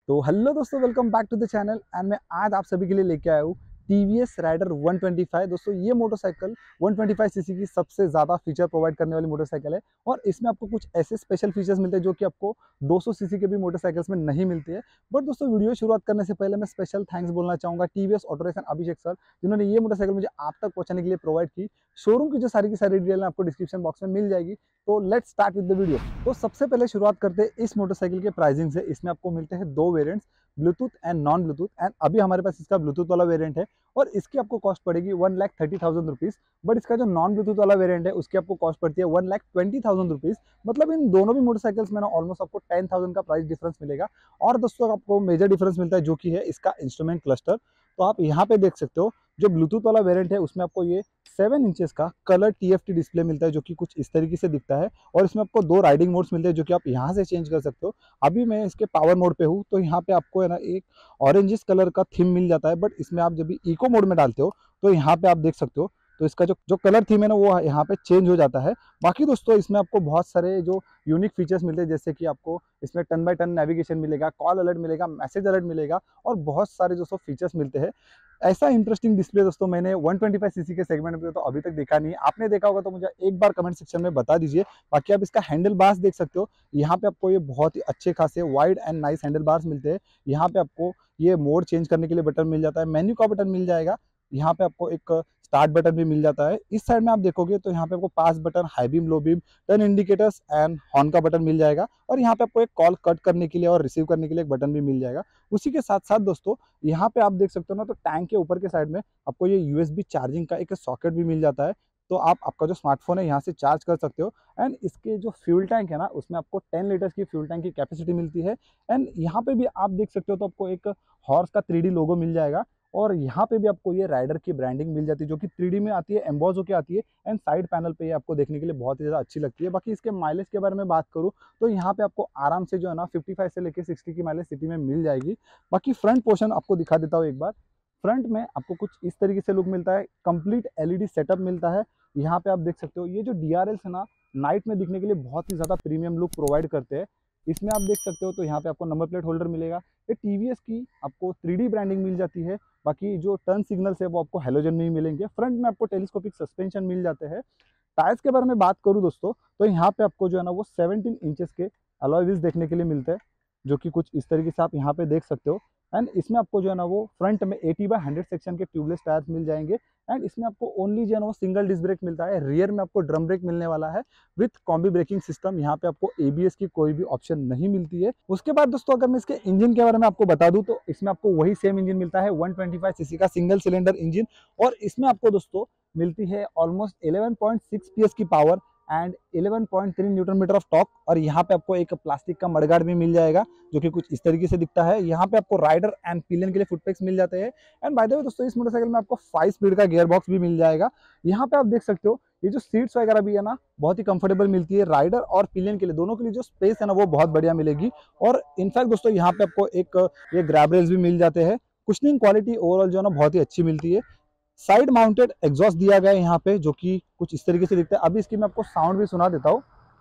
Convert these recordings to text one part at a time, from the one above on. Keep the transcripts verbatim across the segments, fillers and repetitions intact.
तो हेलो दोस्तों, welcome back to the channel and मैं आज आप सभी के लिए लेके आया हूँ TVS Raider one twenty five. दोस्तों ये motorcycle one twenty five CC की सबसे ज़्यादा फीचर प्रोवाइड करने वाली मोटरसाइकिल है और इसमें आपको कुछ ऐसे स्पेशल फीचर्स मिलते हैं जो कि आपको टू हंड्रेड सीसी के भी मोटरसाइकिल्स में नहीं मिलती है। बट दोस्तों वीडियो शुरुआत करने से पहले मैं स्पेशल थैंक्स बोलना चाहूँगा टीवीएस ऑटोरेशन अभिषेक सर, जिन्होंने ये मोटरसाइकिल मुझे आप तक पहुँचाने के लिए प्रोवाइड की। शोरूम की जो सारी की सारी डिटेल आपको डिस्क्रिप्शन बॉक्स में मिल जाएगी। तो let's start with the video. तो सबसे पहले शुरुआत करते हैं इस मोटरसाइकिल के प्राइसिंग से। इसमें आपको मिलते हैं दो variants, bluetooth and non bluetooth, and अभी हमारे पास इसका ब्लूटूथ वाला वेरिएंट है और इसकी आपको कॉस्ट पड़ेगी one lakh thirty thousand rupees. But इसका जो नॉन ब्लूटूथ वाला वेरिएंट है उसकी आपको कॉस्ट पड़ती है one lakh twenty thousand rupees. मतलब इन दोनों भी मोटरसाइकिल्स में ना ऑलमोस्ट आपको टेन थाउजेंड का प्राइस डिफरेंस मिलेगा। और दोस्तों आपको मेजर डिफरेंस मिलता है जो कि है इसका इंस्ट्रूमेंट क्लस्टर। तो आप यहाँ पे देख सकते हो जो ब्लूटूथ वाला वेरिएंट है उसमें आपको ये सेवन इंचेस का कलर टीएफटी डिस्प्ले मिलता है जो कि कुछ इस तरीके से दिखता है और इसमें आपको दो राइडिंग मोड्स मिलते हैं जो कि आप यहाँ से चेंज कर सकते हो। अभी मैं इसके पावर मोड पे हूँ तो यहाँ पे आपको है ना एक ऑरेंजिस कलर का थीम मिल जाता है। बट इसमें आप जब भी इको मोड में डालते हो तो यहाँ पे आप देख सकते हो तो इसका जो जो कलर थीम है ना वो यहाँ पे चेंज हो जाता है। बाकी दोस्तों इसमें आपको बहुत सारे जो यूनिक फीचर्स मिलते हैं, जैसे कि आपको इसमें टर्न बाय टर्न नेविगेशन मिलेगा, कॉल अलर्ट मिलेगा, मैसेज अलर्ट मिलेगा और बहुत सारे दोस्तों फीचर्स मिलते हैं। ऐसा इंटरेस्टिंग डिस्प्ले दोस्तों मैंने वन ट्वेंटी फाइव सीसी के सेगमेंट में तो अभी तक देखा नहीं है। आपने देखा होगा तो मुझे एक बार कमेंट सेक्शन में बता दीजिए। बाकी आप इसका हैंडल बार्स देख सकते हो, यहाँ पे आपको ये बहुत ही अच्छे खासे wide and nice handle bars मिलते हैं। यहाँ पे आपको ये मोड चेंज करने के लिए बटन मिल जाता है, मेन्यू का बटन मिल जाएगा, यहाँ पे आपको एक स्टार्ट बटन भी मिल जाता है। इस साइड में आप देखोगे तो यहाँ पे आपको pass button, high beam, low beam, turn indicators and horn का बटन मिल जाएगा और यहाँ पे आपको एक कॉल कट करने के लिए और रिसीव करने के लिए एक बटन भी मिल जाएगा। उसी के साथ साथ दोस्तों यहाँ पे आप देख सकते हो ना तो टैंक के ऊपर के साइड में आपको ये यूएसबी चार्जिंग का एक सॉकेट भी मिल जाता है। तो आप आपका जो स्मार्टफोन है यहाँ से चार्ज कर सकते हो। एंड इसके जो फ्यूल टैंक है ना उसमें आपको टेन लीटर्स की फ्यूल टैंक की कैपेसिटी मिलती है। एंड यहाँ पे भी आप देख सकते हो तो आपको एक हॉर्स का थ्री डी लोगो मिल जाएगा और यहाँ पे भी आपको ये राइडर की ब्रांडिंग मिल जाती है जो कि थ्री डी में आती है, एम्बॉज होकर आती है एंड साइड पैनल पे ये आपको देखने के लिए बहुत ही ज़्यादा अच्छी लगती है। बाकी इसके माइलेज के बारे में बात करूँ तो यहाँ पे आपको आराम से जो है ना फिफ्टी फाइव से लेकर सिक्सटी की माइलेज सिटी में मिल जाएगी। बाकी फ्रंट पोर्शन आपको दिखा देता हूँ एक बार। फ्रंट में आपको कुछ इस तरीके से लुक मिलता है, कंप्लीट एलईडी सेटअप मिलता है। यहाँ पे आप देख सकते हो ये जो डीआरएल्स है ना नाइट में दिखने के लिए बहुत ही ज़्यादा प्रीमियम लुक प्रोवाइड करते हैं। इसमें आप देख सकते हो तो यहाँ पे आपको नंबर प्लेट होल्डर मिलेगा। ये टीवीएस की आपको थ्री डी ब्रांडिंग मिल जाती है। बाकी जो टर्न सिग्नल्स है वो आपको हेलोजन में ही मिलेंगे। फ्रंट में आपको टेलीस्कोपिक सस्पेंशन मिल जाते हैं। टायर्स के बारे में बात करूँ दोस्तों तो यहाँ पे आपको जो है ना वो सेवनटीन इंचेस के अलॉय व्हील्स देखने के लिए मिलते हैं जो कि कुछ इस तरीके से आप यहाँ पे देख सकते हो। एंड इसमें आपको जो है ना वो फ्रंट में एटी बाय हंड्रेड सेक्शन के ट्यूबलेस टायर्स मिल जाएंगे। एंड इसमें आपको ओनली जो है ना वो सिंगल डिस्क ब्रेक मिलता है। रियर में आपको ड्रम ब्रेक मिलने वाला है विथ कॉम्बी ब्रेकिंग सिस्टम। यहाँ पे आपको एबीएस की कोई भी ऑप्शन नहीं मिलती है। उसके बाद दोस्तों अगर मैं इसके इंजन के बारे में आपको बता दूं तो इसमें आपको वही सेम इंजन मिलता है वन ट्वेंटी फाइव सीसी का सिंगल सिलेंडर इंजन और इसमें आपको दोस्तों मिलती है almost eleven point six PS की power and eleven point three newton metre of torque. और यहाँ पे आपको एक प्लास्टिक का मडगार्ड भी मिल जाएगा जो कि कुछ इस तरीके से दिखता है। यहाँ पे आपको राइडर एंड पिलियन के लिए फुटपेक्स मिल जाते हैं। एंड बाय द वे दोस्तों इस मोटरसाइकिल में आपको फाइव स्पीड का गियर बॉक्स भी मिल जाएगा। यहाँ पे आप देख सकते हो ये जो सीट्स वगैरह भी है ना बहुत ही कंफर्टेबल मिलती है। राइडर और पिलियन के लिए दोनों के लिए जो स्पेस है ना वो बहुत बढ़िया मिलेगी। और इनफैक्ट दोस्तों यहाँ पे आपको एक ये ग्रैब रेल्स भी मिल जाते हैं। कुशनिंग क्वालिटी ओवरऑल जो है ना बहुत ही अच्छी मिलती है। साइड माउंटेड एग्जॉस्ट दिया गया है यहाँ पे जो कि कुछ इस तरीके से दिखता है। अभी इसकी मैं आपको साउंड भी सुना देता हूँ।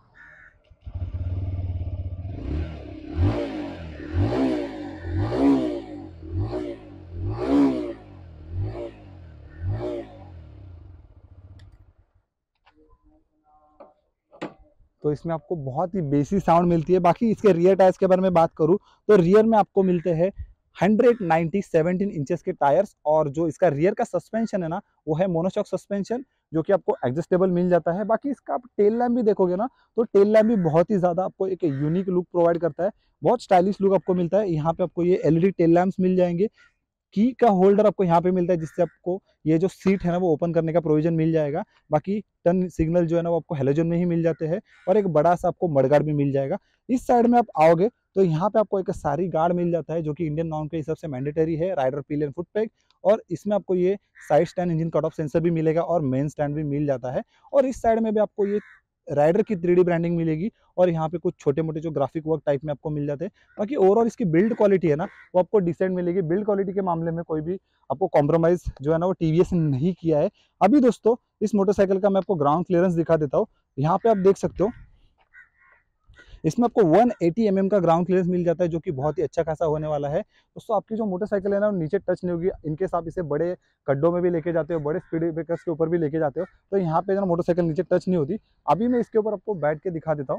तो इसमें आपको बहुत ही बेसी साउंड मिलती है। बाकी इसके रियर टायर्स के बारे में बात करूँ तो रियर में आपको मिलते हैं हंड्रेड नाइंटी सेवनटीन इंचेस के टायर्स और जो इसका रियर का सस्पेंशन है ना वो है मोनोशॉक सस्पेंशन जो कि आपको एडजस्टेबल मिल जाता है। बाकी इसका आप टेल लैम्प भी देखोगे ना तो टेल लैम्प भी बहुत ही ज़्यादा आपको एक यूनिक लुक प्रोवाइड करता है, बहुत स्टाइलिश लुक आपको मिलता है। यहाँ पे आपको ये एलईडी टेल लैम्प्स मिल जाएंगे। की का होल्डर आपको यहाँ पे मिलता है जिससे आपको ये जो सीट है ना वो ओपन करने का प्रोविजन मिल जाएगा। बाकी टर्न सिग्नल जो है ना वो आपको हेलोजन में ही मिल जाते हैं और एक बड़ा सा आपको मडगार्ड भी मिल जाएगा। इस साइड में आप आओगे तो यहाँ पे आपको एक सारी गार्ड मिल जाता है जो कि इंडियन नॉर्म के हिसाब से मैंडेटरी है, राइडर पिलियन फुट पैक। और इसमें आपको ये side stand engine cut off sensor भी मिलेगा और मेन स्टैंड भी मिल जाता है। और इस साइड में भी आपको ये राइडर की थ्री डी ब्रांडिंग मिलेगी और यहाँ पे कुछ छोटे मोटे जो ग्राफिक वर्क टाइप में आपको मिल जाते हैं। बाकी ओवरऑल इसकी बिल्ड क्वालिटी है ना वो आपको डिसेंट मिलेगी। बिल्ड क्वालिटी के मामले में कोई भी आपको कॉम्प्रोमाइज जो है ना वो टीवीएस ने नहीं किया है। अभी दोस्तों इस मोटरसाइकिल का मैं आपको ग्राउंड क्लियरेंस दिखा देता हूँ। यहाँ पे आप देख सकते हो इसमें आपको वन एटी एम एम का ग्राउंड क्लियरेंस मिल जाता है, जो कि बहुत ही अच्छा खासा होने वाला है। दोस्तों आपकी जो मोटरसाइकिल है ना, वो नीचे टच नहीं होगी। इनकेस आप इसे बड़े गड्ढों में भी लेके जाते हो, बड़े स्पीड ब्रेकर्स के ऊपर भी लेके जाते हो, तो यहाँ पे ना मोटरसाइकिल नीचे टच नहीं होती। अभी मैं इसके ऊपर आपको बैठ के दिखा देता हूँ।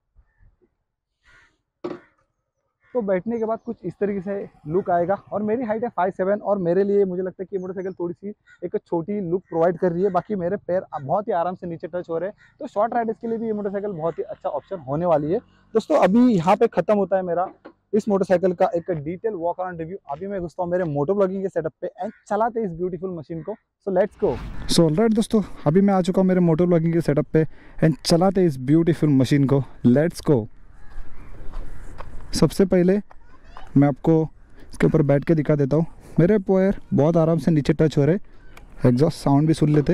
तो बैठने के बाद कुछ इस तरीके से लुक आएगा। और मेरी हाइट है फाइव सेवन, और मेरे लिए मुझे लगता है कि मोटरसाइकिल थोड़ी सी एक छोटी लुक प्रोवाइड कर रही है। बाकी मेरे पैर बहुत ही आराम से नीचे टच हो रहे हैं, तो शॉर्ट राइडर्स के लिए भी ये मोटरसाइकिल बहुत ही अच्छा ऑप्शन होने वाली है। दोस्तों अभी यहाँ पे खत्म होता है मेरा इस मोटरसाइकिल का एक डिटेल वॉक अराउंड रिव्यू। अभी मैं घुसता हूँ मेरे मोटो ब्लॉगिंग के सेटअप पे एंड चलाते इस ब्यूटीफुल मशीन को। सो लेट्स गो। सो ऑलराइट दोस्तों, अभी मैं आ चुका हूँ मेरे मोटो ब्लॉगिंग के सेटअप पे एंड चलाते इस ब्यूटीफुल मशीन को। Let's go. सबसे पहले मैं आपको इसके ऊपर बैठ के दिखा देता हूँ। मेरे पैर बहुत आराम से नीचे टच हो रहे। एग्जॉस्ट साउंड भी सुन लेते।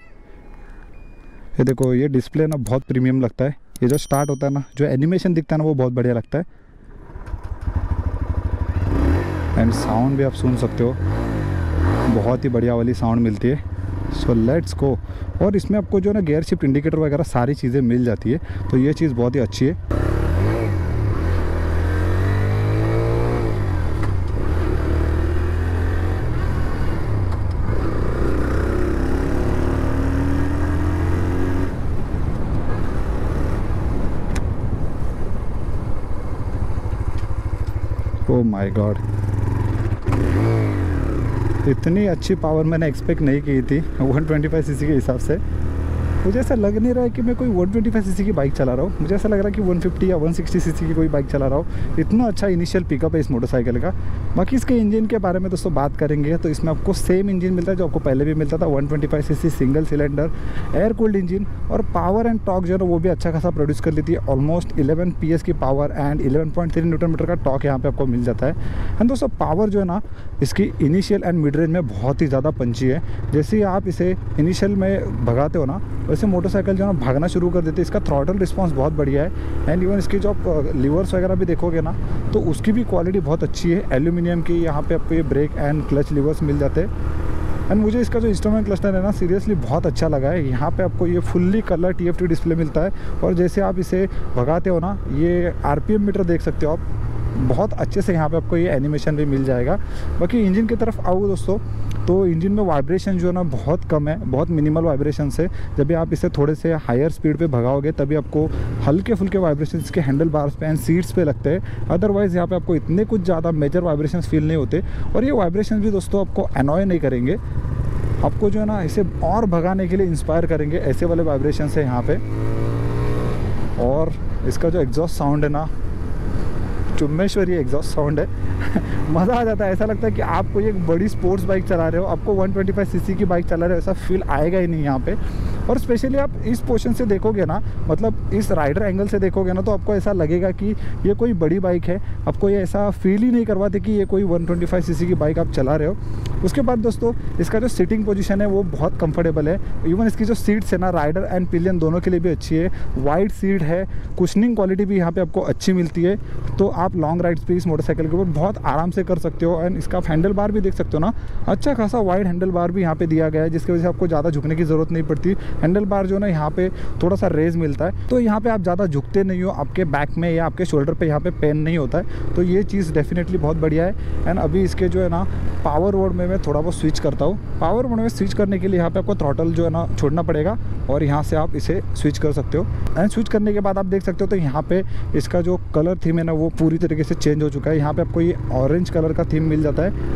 ये देखो, ये डिस्प्ले ना बहुत प्रीमियम लगता है। ये जो स्टार्ट होता है ना, जो एनिमेशन दिखता है ना, वो बहुत बढ़िया लगता है। एंड साउंड भी आप सुन सकते हो, बहुत ही बढ़िया वाली साउंड मिलती है। So let's go. और इसमें आपको जो ना गियर शिफ्ट इंडिकेटर वगैरह सारी चीज़ें मिल जाती है, तो ये चीज़ बहुत ही अच्छी है। ओह माय गॉड, इतनी अच्छी पावर मैंने एक्सपेक्ट नहीं की थी वन ट्वेंटी फाइव सीसी के हिसाब से। मुझे ऐसा लग नहीं रहा है कि मैं कोई वन ट्वेंटी फाइव सीसी की बाइक चला रहा हूँ। मुझे ऐसा लग रहा है कि वन फिफ्टी या वन सिक्सटी सीसी की कोई बाइक चला रहा हूँ। इतना अच्छा इनिशियल पिकअप है इस मोटरसाइकिल का। बाकी इसके इंजन के बारे में दोस्तों बात करेंगे तो इसमें आपको सेम इंजन मिलता है जो आपको पहले भी मिलता था, one twenty five CC single cylinder air cooled engine. और पावर एंड टॉर्क जो है वो भी अच्छा खासा प्रोड्यूस कर लेती है। ऑलमोस्ट इलेवन पी एस की power and eleven point three newton metre का टॉर्क यहाँ पे आपको मिल जाता है। एंड दोस्तों पावर जो है ना, इसकी इनिशियल एंड मिड रेंज में बहुत ही ज़्यादा पंची है। जैसे ही आप इसे इनिशियल में भगाते हो ना, वैसे मोटरसाइकिल जो है भागना शुरू कर देते हैं। इसका थ्रॉटल रिस्पांस बहुत बढ़िया है। एंड इवन इसकी जो आप लीवर्स वगैरह भी देखोगे ना, तो उसकी भी क्वालिटी बहुत अच्छी है। एल्यूमिनियम की यहाँ पे आपको ये ब्रेक एंड क्लच लीवर्स मिल जाते हैं। एंड मुझे इसका जो इंस्ट्रूमेंट क्लस्टर है ना, सीरियसली बहुत अच्छा लगा है। यहाँ पे आपको ये fully colour T F T display मिलता है। और जैसे आप इसे भगाते हो ना, ये आर पी एम मीटर देख सकते हो आप, बहुत अच्छे से यहाँ पे आपको ये एनिमेशन भी मिल जाएगा। बाकी इंजन की तरफ आओ दोस्तों, तो इंजन में वाइब्रेशन जो है ना बहुत कम है, बहुत मिनिमल वाइब्रेशन है। जब भी आप इसे थोड़े से हायर स्पीड पे भगाओगे तभी आपको हल्के फुल्के वाइब्रेशन इसके हैंडल बार्स पे एंड सीट्स पे लगते हैं। अदरवाइज़ यहाँ पे आपको इतने कुछ ज़्यादा मेजर वाइब्रेशन फील नहीं होते। और ये वाइब्रेशन भी दोस्तों आपको अनॉय नहीं करेंगे, आपको जो है ना इसे और भगाने के लिए इंस्पायर करेंगे। ऐसे वाले वाइब्रेशन है यहाँ पे। और इसका जो एग्जॉस्ट साउंड है ना, चुम्बेश्वरी एग्जॉस्ट साउंड है। मज़ा आ जाता है। ऐसा लगता है कि आप कोई एक बड़ी स्पोर्ट्स बाइक चला रहे हो, आपको वन ट्वेंटी फाइव सीसी की बाइक चला रहे हो, ऐसा फील आएगा ही नहीं यहाँ पे। और स्पेशली आप इस पोर्शन से देखोगे ना, मतलब इस राइडर एंगल से देखोगे ना, तो आपको ऐसा लगेगा कि ये कोई बड़ी बाइक है। आपको ये ऐसा फील ही नहीं करवाते कि ये कोई वन ट्वेंटी फाइव सीसी की बाइक आप चला रहे हो। उसके बाद दोस्तों इसका जो सीटिंग पोजीशन है वो बहुत कंफर्टेबल है। इवन इसकी जो सीट्स है ना, राइडर एंड पिलियन दोनों के लिए भी अच्छी है। वाइड सीट है, कुशनिंग क्वालिटी भी यहाँ पे आपको अच्छी मिलती है। तो आप लॉन्ग राइड्स पे इस मोटरसाइकिल के ऊपर बहुत आराम से कर सकते हो। एंड इसका हैंडल बार भी देख सकते हो ना, अच्छा खासा वाइड हैंडल बार भी यहाँ पे दिया गया है, जिसकी वजह से आपको ज़्यादा झुकने की ज़रूरत नहीं पड़ती। हैंडल बार जो ना यहाँ पे थोड़ा सा रेज मिलता है, तो यहाँ पे आप ज़्यादा झुकते नहीं हो, आपके बैक में या आपके शोल्डर पे यहाँ पे पेन नहीं होता है। तो ये चीज़ डेफिनेटली बहुत बढ़िया है। एंड अभी इसके जो है ना पावर मोड में मैं थोड़ा बहुत स्विच करता हूँ। पावर मोड में स्विच करने के लिए यहाँ पे आपको थ्रॉटल जो है ना छोड़ना पड़ेगा और यहाँ से आप इसे स्विच कर सकते हो। एंड स्विच करने के बाद आप देख सकते हो तो यहाँ पे इसका जो कलर थीम है ना वो पूरी तरीके से चेंज हो चुका है। यहाँ पे आपको ये ऑरेंज कलर का थीम मिल जाता है।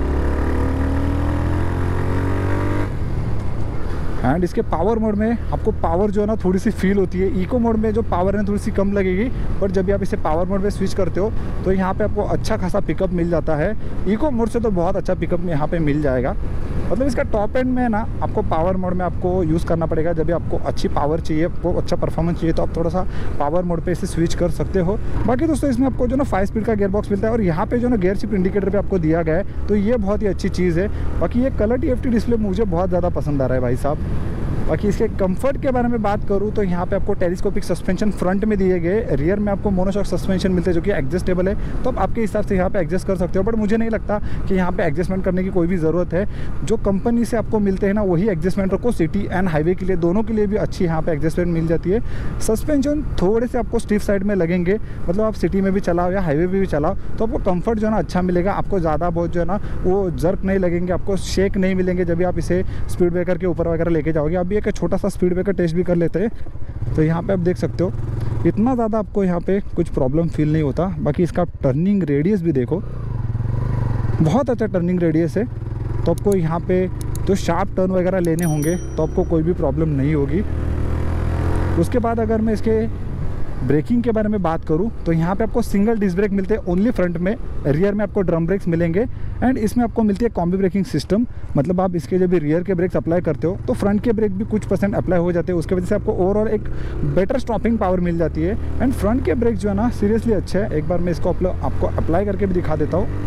एंड इसके पावर मोड में आपको पावर जो है ना थोड़ी सी फील होती है। इको मोड में जो पावर है थोड़ी सी कम लगेगी, पर जब भी आप इसे पावर मोड में स्विच करते हो तो यहाँ पे आपको अच्छा खासा पिकअप मिल जाता है। इको मोड से तो बहुत अच्छा पिकअप यहाँ पे मिल जाएगा। मतलब इसका टॉप एंड में ना आपको पावर मोड में आपको यूज़ करना पड़ेगा। जब भी आपको अच्छी पावर चाहिए, आपको अच्छा परफॉर्मेंस चाहिए, तो आप थोड़ा सा पावर मोड पे इसे स्विच कर सकते हो। बाकी दोस्तों इसमें आपको जो ना फाइव स्पीड का गियर बॉक्स मिलता है और यहाँ पे जो ना गियर शिफ्ट इंडिकेटर पे आपको दिया गया है, तो ये बहुत ही अच्छी चीज़ है। बाकी ये colour T F T display मुझे बहुत ज़्यादा पसंद आ रहा है भाई साहब। बाकी इसके कंफर्ट के बारे में बात करूँ तो यहाँ पे आपको टेलीस्कोपिक सस्पेंशन फ्रंट में दिए गए, रियर में आपको मोनोशॉक सस्पेंशन मिलते हैं जो कि एडजस्टेबल है, तो आप आपके हिसाब से यहाँ पे एडजस्ट कर सकते हो। बट मुझे नहीं लगता कि यहाँ पे एडजस्टमेंट करने की कोई भी ज़रूरत है। जो कंपनी से आपको मिलते हैं ना वही एडजस्टमेंट रखो, सिटी एंड हाईवे के लिए दोनों के लिए भी अच्छी यहाँ पे एडजस्टमेंट मिल जाती है। सस्पेंशन थोड़े से आपको स्टिफ साइड में लगेंगे, मतलब आप सिटी में भी चलाओ या हाईवे में भी चलाओ तो आपको कंफर्ट जो है ना अच्छा मिलेगा। आपको ज़्यादा बहुत जो है ना वो जर्क नहीं लगेंगे, आपको शेक नहीं मिलेंगे जब भी आप इसे स्पीड ब्रेकर के ऊपर वगैरह लेके जाओगे। अभी एक छोटा सा स्पीड ब्रेकर टेस्ट भी कर लेते हैं, तो यहाँ पे आप देख सकते हो इतना ज़्यादा आपको यहाँ पे कुछ प्रॉब्लम फील नहीं होता। बाकी इसका टर्निंग रेडियस भी देखो, बहुत अच्छा टर्निंग रेडियस है, तो आपको यहाँ पे जो शार्प टर्न वगैरह लेने होंगे तो आपको कोई भी प्रॉब्लम नहीं होगी। उसके बाद अगर मैं इसके ब्रेकिंग के बारे में बात करूं तो यहाँ पे आपको सिंगल डिस्क ब्रेक मिलते हैं ओनली फ्रंट में, रियर में आपको ड्रम ब्रेक्स मिलेंगे एंड इसमें आपको मिलती है कॉम्बी ब्रेकिंग सिस्टम। मतलब आप इसके जब भी रियर के ब्रेक्स अप्लाई करते हो तो फ्रंट के ब्रेक भी कुछ परसेंट अप्लाई हो जाते हैं, उसके वजह से आपको ओवरऑल एक बेटर स्टॉपिंग पावर मिल जाती है। एंड फ्रंट के ब्रेक जो है ना सीरियसली अच्छे है। एक बार मैं इसको आपको अप्लाई करके भी दिखा देता हूँ,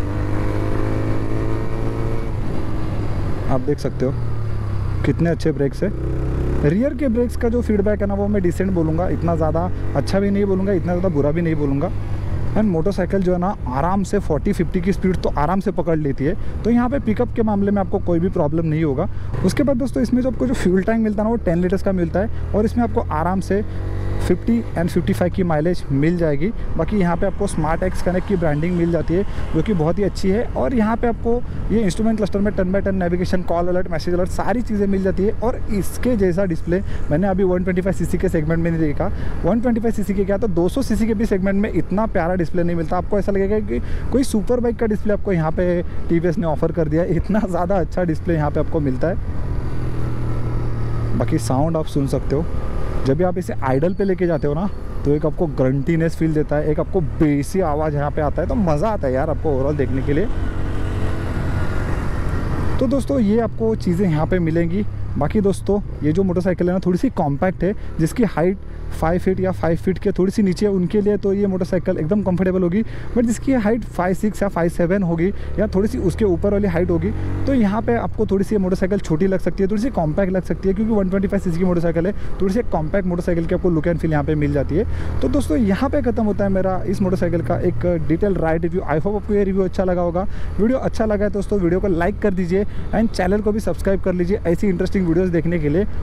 आप देख सकते हो कितने अच्छे ब्रेक्स है। रियर के ब्रेक्स का जो फीडबैक है ना वो मैं डिसेंट बोलूँगा, इतना ज़्यादा अच्छा भी नहीं बोलूँगा, इतना ज़्यादा बुरा भी नहीं बोलूँगा। एंड मोटरसाइकिल जो है ना आराम से चालीस पचास की स्पीड तो आराम से पकड़ लेती है, तो यहाँ पे पिकअप के मामले में आपको कोई भी प्रॉब्लम नहीं होगा। उसके बाद दोस्तों इसमें जो आपको जो फ्यूल टैंक मिलता है ना वो टेन लीटर्स का मिलता है और इसमें आपको आराम से पचास एंड पचपन की माइलेज मिल जाएगी। बाकी यहाँ पे आपको स्मार्ट एक्स कनेक्ट की ब्रांडिंग मिल जाती है जो कि बहुत ही अच्छी है। और यहाँ पे आपको ये इंस्ट्रूमेंट क्लस्टर में turn by turn navigation, call alert, message alert सारी चीज़ें मिल जाती है। और इसके जैसा डिस्प्ले मैंने अभी एक सौ पच्चीस सीसी के सेगमेंट में नहीं देखा। एक सौ पच्चीस सीसी के क्या तो दो सौ सीसी के भी सेगमेंट में इतना प्यारा डिस्प्ले नहीं मिलता। आपको ऐसा लगेगा कि कोई सुपर बाइक का डिस्प्ले आपको यहाँ पे टीवीएस ने ऑफर कर दिया है, इतना ज़्यादा अच्छा डिस्प्ले यहाँ पे आपको मिलता है। बाकी साउंड आप सुन सकते हो, जब भी आप इसे आइडल पे लेके जाते हो ना तो एक आपको ग्रंटीनेस फील देता है, एक आपको बेसी आवाज़ यहाँ पे आता है, तो मज़ा आता है यार आपको ओवरऑल देखने के लिए। तो दोस्तों ये आपको चीज़ें यहाँ पे मिलेंगी। बाकी दोस्तों ये जो मोटरसाइकिल है ना थोड़ी सी कॉम्पैक्ट है, जिसकी हाइट फाइव फीट या फाइव फीट के थोड़ी सी नीचे है उनके लिए तो ये मोटरसाइकिल एकदम कंफर्टेबल होगी। बट जिसकी हाइट फाइव सिक्स या फाइव सेवन होगी या थोड़ी सी उसके ऊपर वाली हाइट होगी तो यहाँ पे आपको थोड़ी सी मोटरसाइकिल छोटी लग सकती है, थोड़ी सी कॉम्पैक्ट लग सकती है, क्योंकि वन ट्वेंटी फाइव सीसी की मोटरसाइकिल है, थोड़ी सी कॉम्पैक्ट मोटरसाइकिल की आपको लुक एंड फील यहाँ पे मिल जाती है। तो दोस्तों यहाँ पे खत्म होता है मेरा इस मोटरसाइकिल का एक detail ride review. I hope आपको ये रिव्यू अच्छा लगा होगा। वीडियो अच्छा लगा है दोस्तों वीडियो को लाइक कर दीजिए एंड चैनल को भी सब्सक्राइब कर लीजिए ऐसी इंटरेस्टिंग वीडियोज़ देखने के लिए।